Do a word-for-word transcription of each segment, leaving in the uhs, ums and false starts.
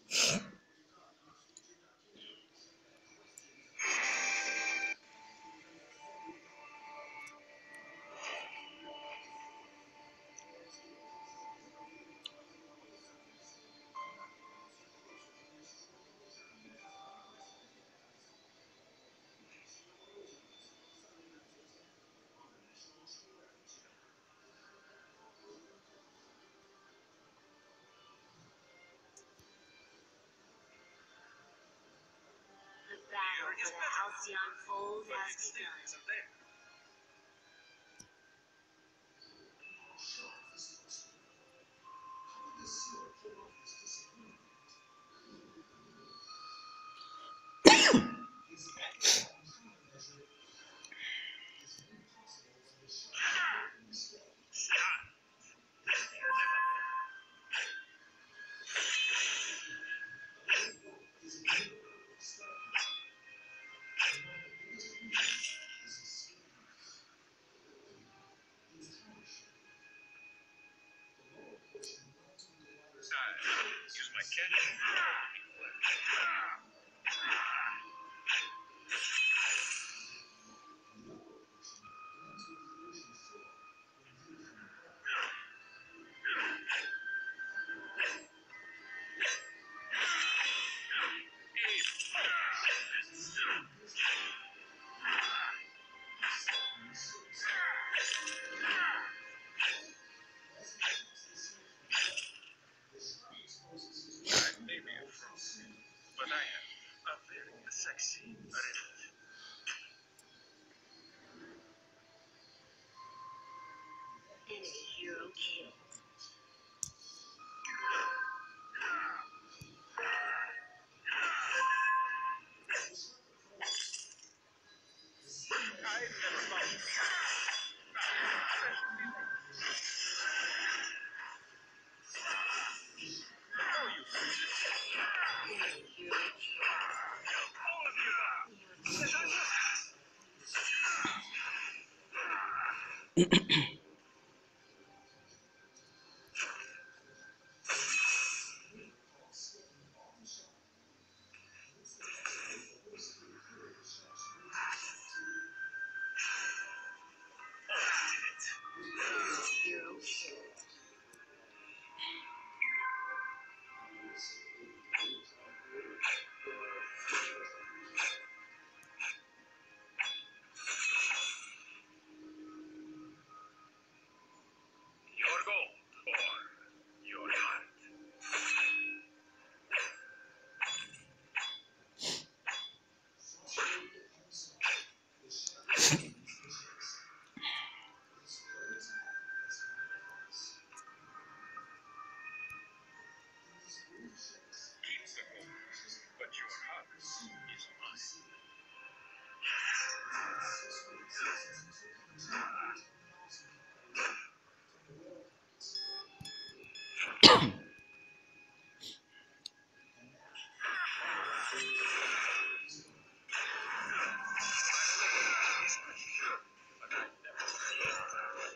The battle for the Halcyon Fold has begun. Use my catch. I may be a frog, but I have a very sexy wrist. Enemy hero killed. I never thought. Oh, you Enemy hero killed. all of you are. Yes, I will. Hero killed. Your gold or your heart. Keep the gold, but your heart is mine. But I never.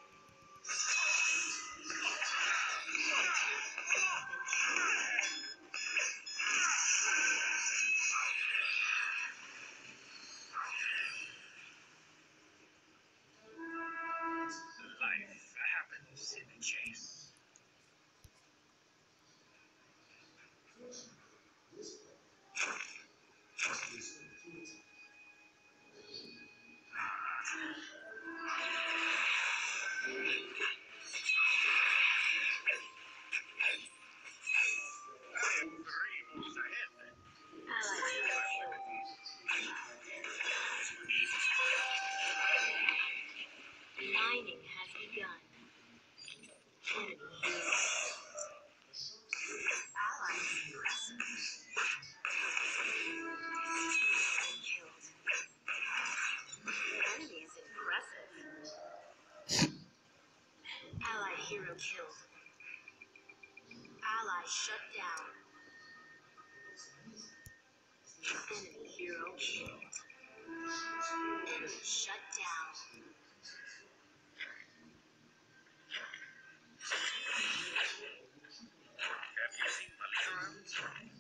Life happens in a chase. I am three moves ahead. Allied hero killed. Mining has begun. Enemy hero allied hero killed. Enemy is impressive. Allied hero killed. Ally shut down. Enemy hero killed. Enemy shut down. Have you seen my leader around?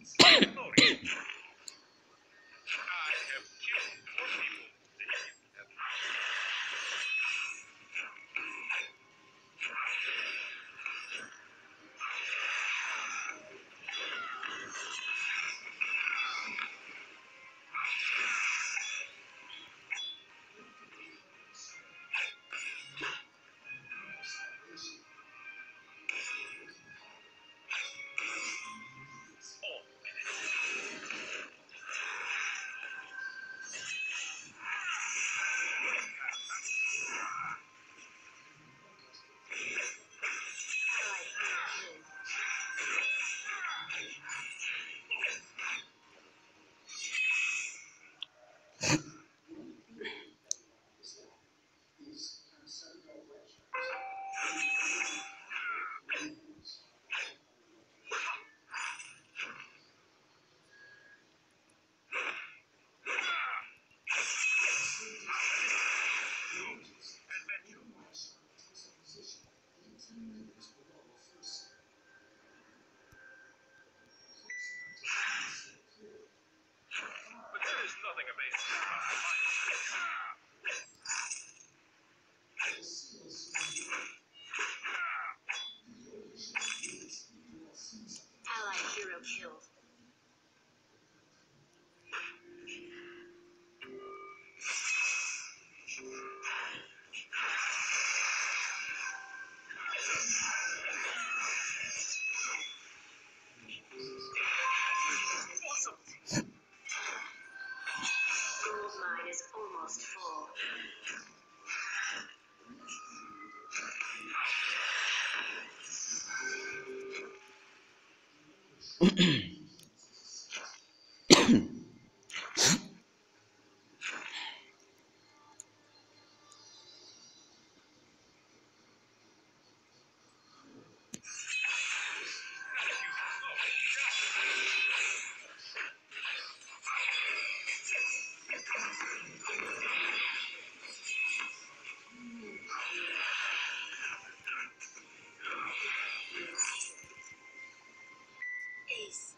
Ace.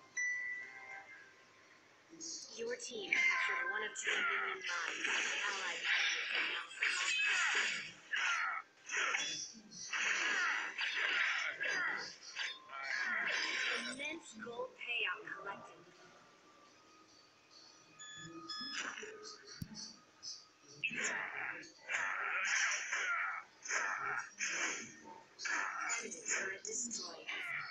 Your team captured one of two minion mines. Allied minions are now surrounded. Immense gold payout collected. Enemy turret destroyed.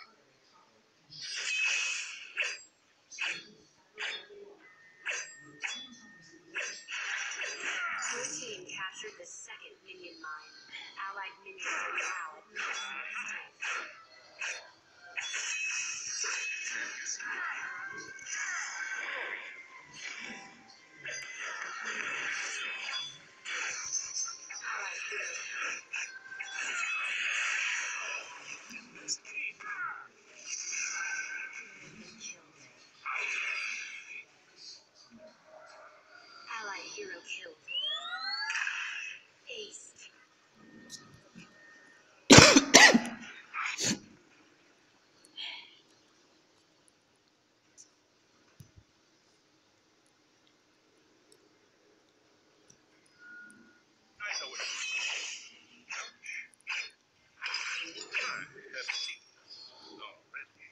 Your team captured the second minion mine. Allied minions are now at maximum strength. Allied hero killed. Allied hero killed. Ace. I know what it is. I have seen this already.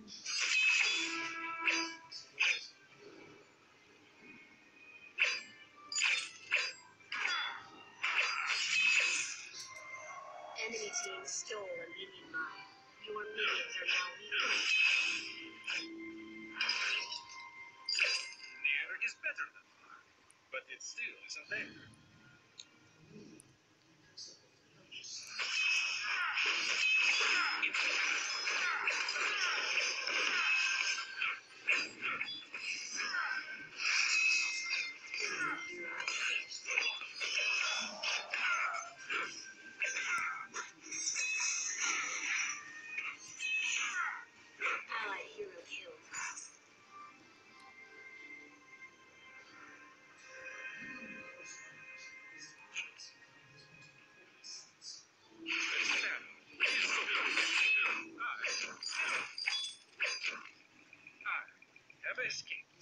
Enemy team stole a minion mine. Your minions are now leaving. Near is better than far, but it still isn't there. Allied hero killed. The shadow is so I, I have escaped.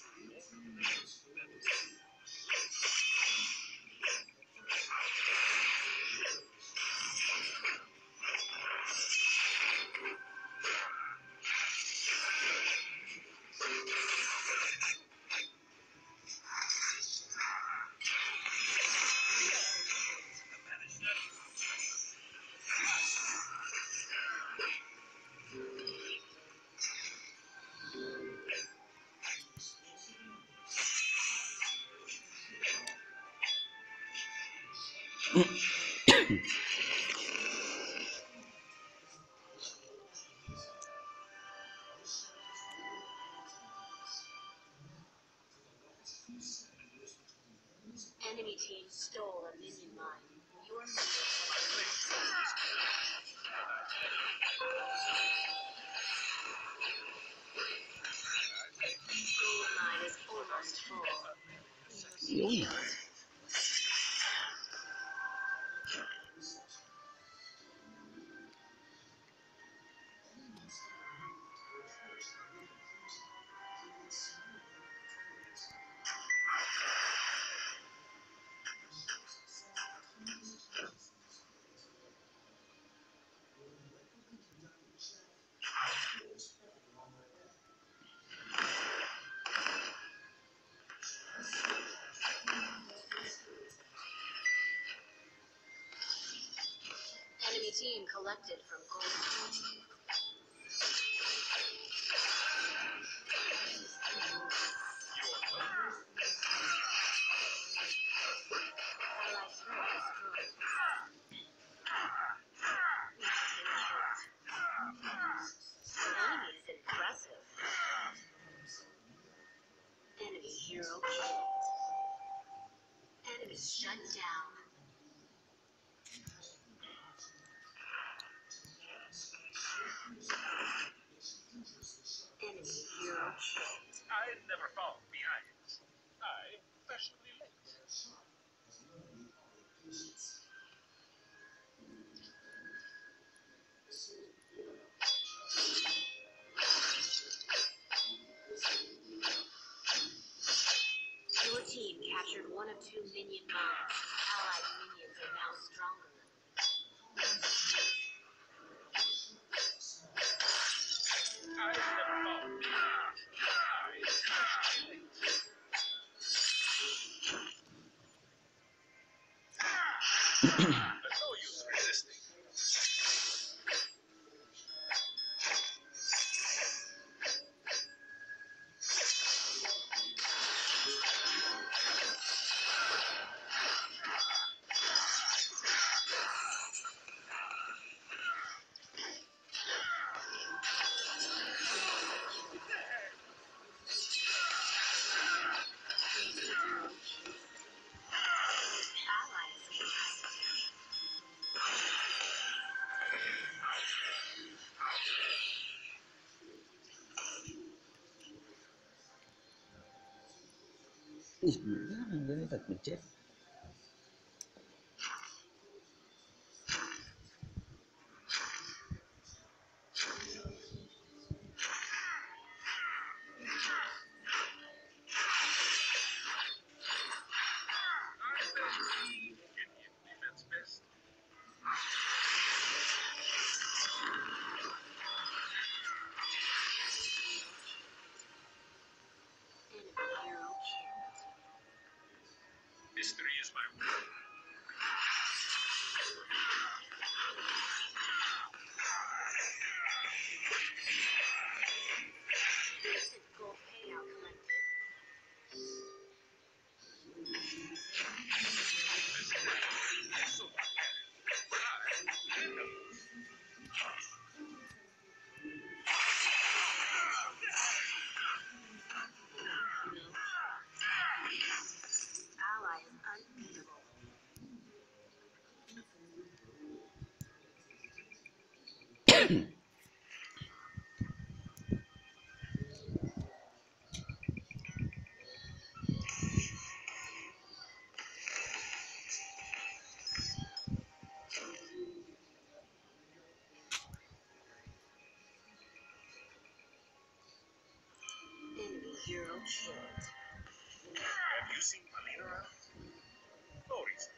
Enemy team stole a minion mine. Your minions are gold mine is almost full. Yun. Enemy team collected from gold mine. Allied turret destroyed. Enemy is impressive. Shut down. Enemy hero killed. I never fall behind. I fashionably late. Your team captured one of two minion mines. Allied minions are now stronger. I never fall behind. I fashionably late. There's no use resisting. Đến thật mình chết. Defense best. Enemy hero killed. History is my will. Instant gold payout collected. So I end up. Ally is unbeatable. Enemy hero killed. Have you seen Malina around? No reason.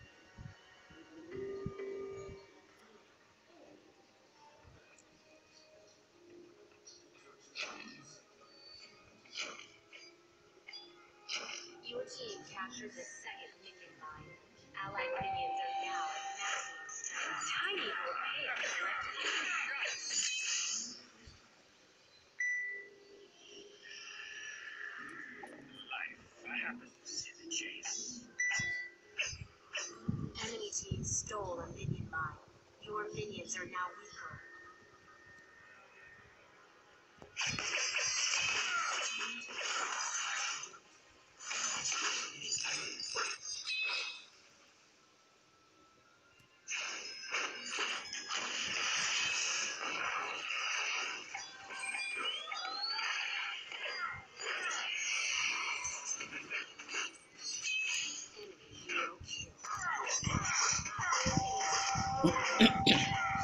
Your team captured the second minion mine. Allied minions are now at maximum strength. Tiny gold payout collected. Life. I happen to see the chase. Enemy team stole a minion mine. Your minions are now weaker. Enemy hero killed.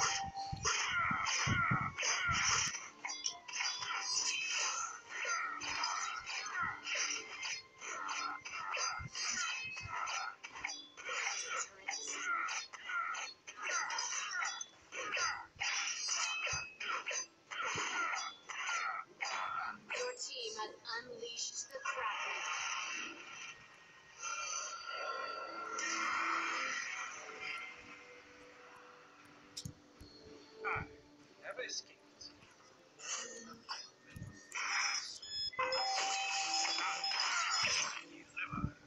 Your team has unleashed the Kraken. I have escaped. Deliver.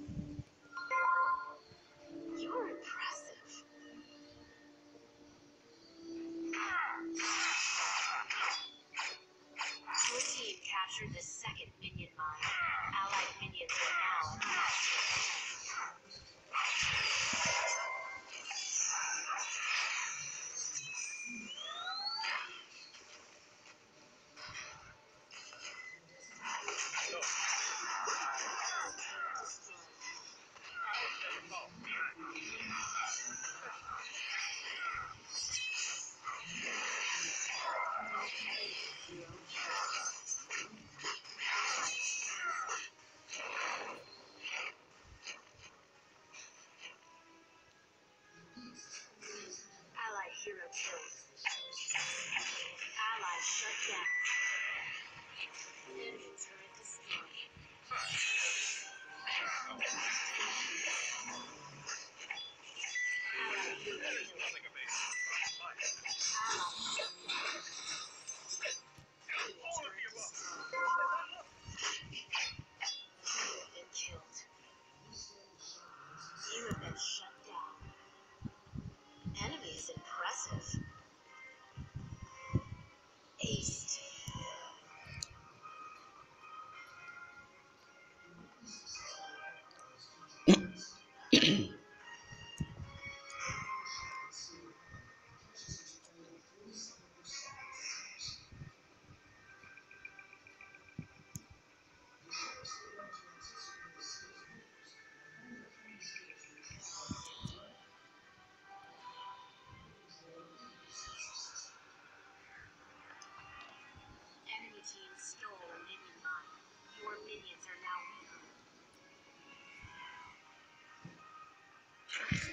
You're impressive. Your team captured the second minion mine. Allied minions are now at maximum strength. Allied hero killed. Ally shut down. Enemy turret destroyed. Allied hero killed. Nothing amazing. Ally All of the above. you have been killed. You have been shut down. Enemy is impressive. Aced. Enemy team stole a minion line. Your minions are now weaker.